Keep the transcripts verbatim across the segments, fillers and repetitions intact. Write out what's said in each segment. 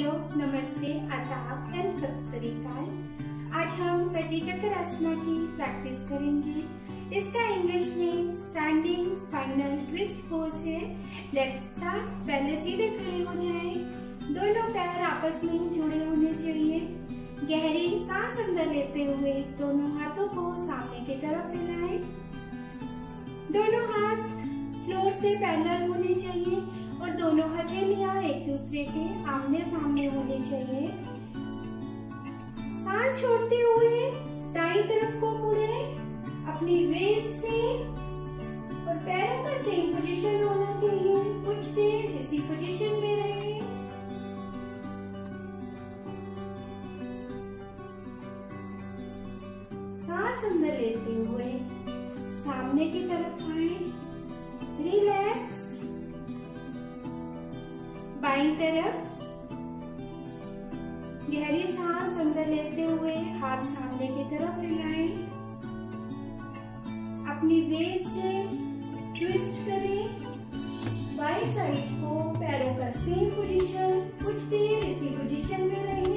Hello, नमस्ते, आदाब and सत श्री अकाल। आज हम पेटी चक्रासन की प्रैक्टिस करेंगे। इसका English name standing spinal twist pose है। Let's start. पहले सीधे खड़े हो जाएं। दोनों पैर आपस में जुड़े होने चाहिए। गहरी सांस अंदर लेते हुए दोनों हाथों को सामने की तरफ फैलाएं। दोनों हाथ फ्लोर से पैरेलल होने चाहिए और दोनों हथेलियां एक दूसरे के आमने सामने होनी चाहिए। सांस छोड़ते हुए दाईं तरफ को मुड़े, अपनी वेस्ट से और पैरों का सेम पोजीशन होना चाहिए। कुछ देर इसी पोजीशन में रहें। सांस अंदर लेते हुए सामने की तरफ आए। रिलैक्स। बाईं तरफ गहरी सांस अंदर लेते हुए हाथ सामने की तरफ फैलाएं। अपनी वेस्ट से ट्विस्ट करें। बाईं साइड को पैरों का सेम पोजीशन। कुछ देर इसी पोजीशन में रहेंगे।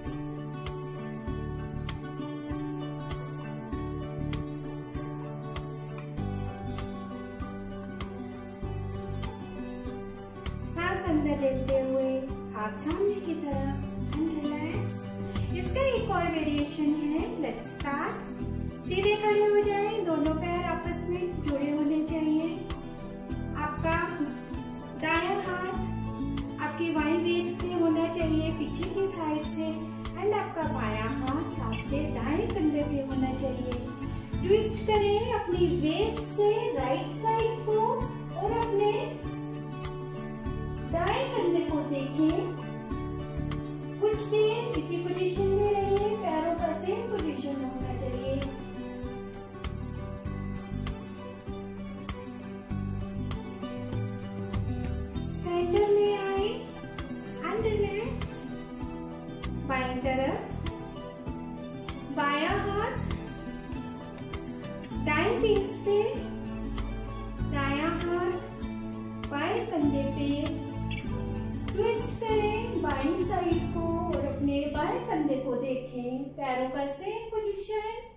सांस अंदर लेते हुए हाथ सामने की तरफ एंड रिलैक्स। इसका एक और वेरिएशन है। Let's start. सीधे खड़े हो जाएं। दोनों पैर आपस में जुड़े होने चाहिए। आपका दायां हाथ आपकी बाईं वेस्ट पे होना चाहिए पीछे की साइड से एंड आपका बायां हाथ आपके दाएं कंधे पे होना चाहिए। ट्विस्ट करें अपनी वेस्ट से राइट साइड को और अपने दाएं कंधे को देखें। कुछ देर इसी पोजीशन में रहिए। पैरों का सेम पोजीशन होना चाहिए। सेंटर में आए एंड रिलैक्स। बाईं तरफ बायां हाथ दाएं वेस्ट पे, दायां हाथ बाएं कंधे पे। ट्विस्ट करें बाईं साइड को और अपने बाएं कंधे को देखें। पैरों का सेम पोजीशन।